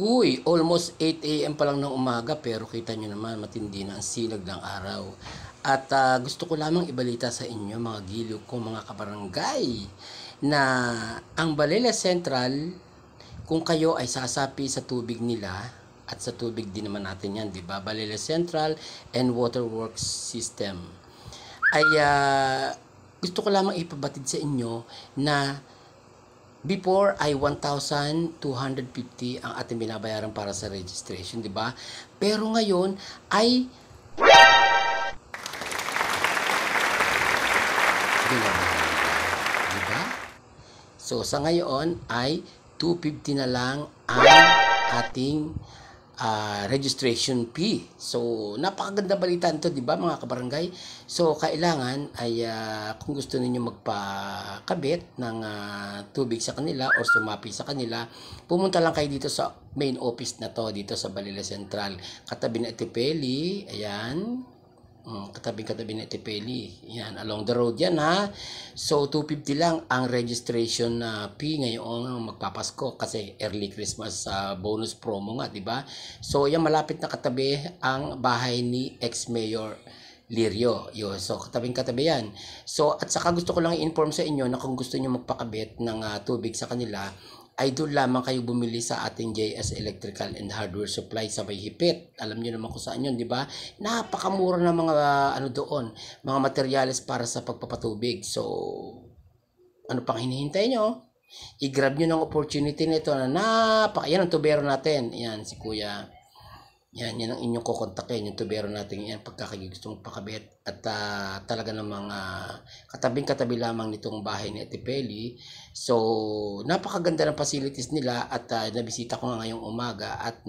Uy, almost 8 a.m. pa lang ng umaga pero kita nyo naman matindi na ang silag ng araw. At gusto ko lamang ibalita sa inyo mga giliw ko mga kabarangay na ang Balele Central, kung kayo ay sasapi sa tubig nila at sa tubig din naman natin yan, di ba? Balele Central and Waterworks System ay gusto ko lamang ipabatid sa inyo na before ay 1,250 ang ating binabayaran para sa registration, di ba? Pero ngayon ay binabayaran, di ba? So sa ngayon ay 250 na lang ang ating registration fee. So, napakaganda balita nito, di ba mga kabarangay? So, kailangan ay kung gusto niyo magpakabit ng tubig sa kanila or sumapi sa kanila, pumunta lang kayo dito sa main office na to, dito sa Balele Central. Katabi na Tipeli, ayan. Katabi na Tipeli. Yan, along the road yan ha. So 250 lang ang registration fee ngayon magpapasko kasi early Christmas bonus promo nga, di ba? So yan, malapit na katabi ang bahay ni ex-mayor Lirio. Yo, so katabi yan. So at saka gusto ko lang i-inform sa inyo na kung gusto niyo magpakabit ng tubig sa kanila, ay doon lamang kayo bumili sa ating JS Electrical and Hardware Supply sa May Hipit. Alam niyo naman kung saan yun, di ba? Napakamura ng mga doon, mga materyales para sa pagpapatubig. So, ano pang hinihintay nyo? I-grab nyo ng opportunity nito na yan ang tubero natin. Yan, si Kuya. Yan ang inyong kukontakin, yung tubero natin yan pagka kayo gusto mong pakabit. At talaga namang katabing-katabi lamang nitong bahay ni Tipeli. So, napakaganda ng facilities nila at nabisita ko nga ngayong umaga at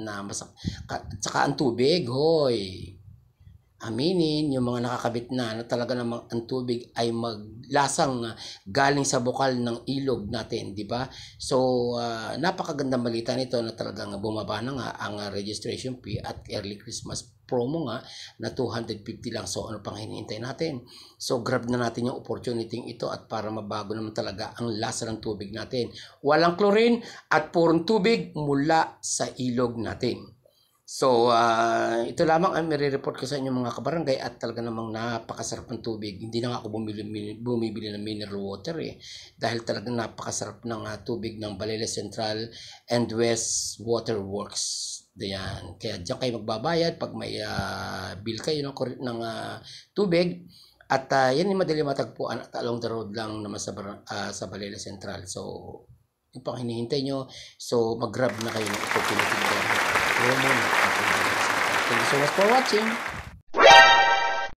saka ang tubig, hoy. Aminin, yung mga nakakabit na talaga namang ang tubig ay maglasang galing sa bukal ng ilog natin, di ba? So, napakagandang balita nito na talagang bumaba na nga ang registration fee at early Christmas promo nga na 250 lang. So, ano pang hinihintay natin? So, grab na natin yung opportunity ito at para mabago naman talaga ang lasa ng tubig natin. Walang chlorine at purong tubig mula sa ilog natin. So, ito lamang ang nire-report ko sa inyo mga kabarangay at talaga namang napakasarap ng tubig. Hindi na nga ako bumibili ng mineral water dahil talagang napakasarap ng tubig ng Balele Central and West Waterworks. Diyan. Kaya diyan kayo magbabayad pag may bill kayo ng tubig. At yan yung madali matagpuan at along the road lang naman sa Balele Central. So, yung pang hinihintay nyo. So, mag-grab na kayo ng opportunity. Thank you so much for watching.